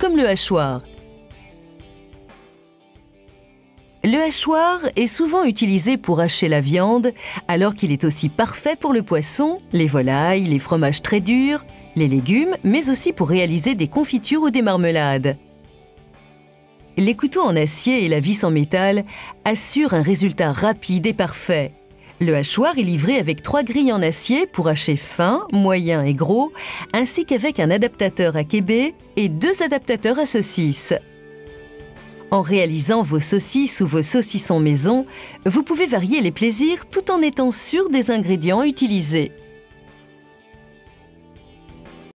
comme le hachoir. Le hachoir est souvent utilisé pour hacher la viande, alors qu'il est aussi parfait pour le poisson, les volailles, les fromages très durs, les légumes, mais aussi pour réaliser des confitures ou des marmelades. Les couteaux en acier et la vis en métal assurent un résultat rapide et parfait. Le hachoir est livré avec 3 grilles en acier pour hacher fin, moyen et gros, ainsi qu'avec un adaptateur à kébé et 2 adaptateurs à saucisses. En réalisant vos saucisses ou vos saucissons maison, vous pouvez varier les plaisirs tout en étant sûr des ingrédients utilisés.